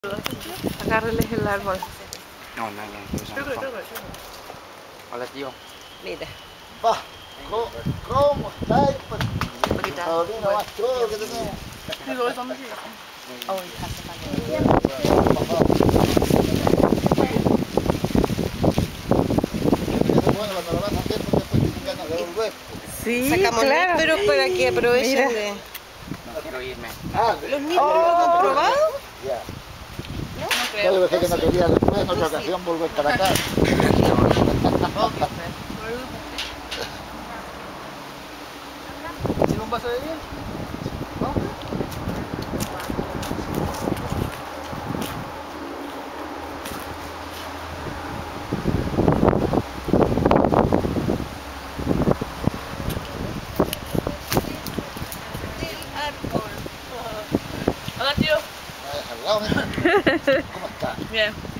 Agárreles el árbol. No, hola, tío. Mira. Va, ¿cómo estáis? Ahorita. Paulina, más todo que tenemos. Sí, Sacamos claro. pero para que aprovechen Mira. de... No quiero irme. ¿Los niños lo han probado? Ya. ¿No? Yo pensé que no quería después en otra ocasión volver para acá. ¿Tiene un vaso de bien? ¿No? Hola, tío. Al lado, mira. ¿Cómo está? Bien.